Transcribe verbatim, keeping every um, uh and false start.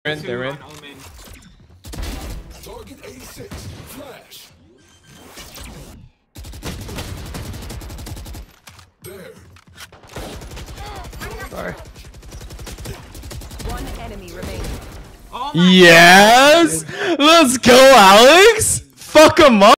They're in, they're in. Target eighty-six. Flash. There. Sorry. One enemy remaining. Yes! Let's go, Alex! Fuck him up!